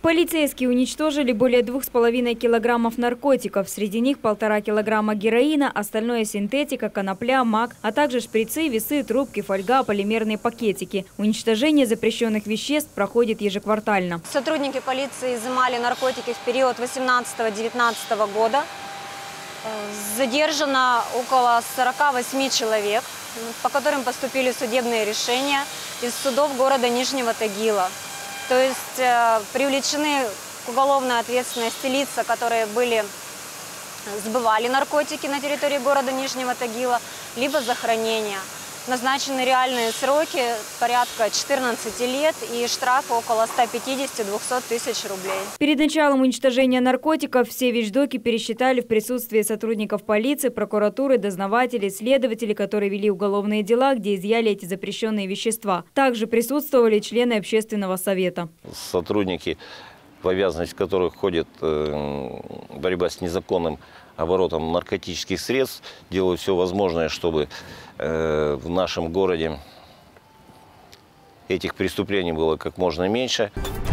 Полицейские уничтожили более 2,5 килограммов наркотиков. Среди них 1,5 килограмма героина, остальное синтетика, конопля, мак, а также шприцы, весы, трубки, фольга, полимерные пакетики. Уничтожение запрещенных веществ проходит ежеквартально. Сотрудники полиции изымали наркотики в период 18-19 года. Задержано около 48 человек, по которым поступили судебные решения из судов города Нижнего Тагила. То есть привлечены к уголовной ответственности лица, которые сбывали наркотики на территории города Нижнего Тагила, либо за хранение. Назначены реальные сроки порядка 14 лет и штрафы около 150-200 тысяч рублей. Перед началом уничтожения наркотиков все вещдоки пересчитали в присутствии сотрудников полиции, прокуратуры, дознавателей, следователей, которые вели уголовные дела, где изъяли эти запрещенные вещества. Также присутствовали члены общественного совета. Сотрудники, в обязанность которых входит борьба с незаконным оборотом наркотических средств, делают все возможное, чтобы в нашем городе этих преступлений было как можно меньше.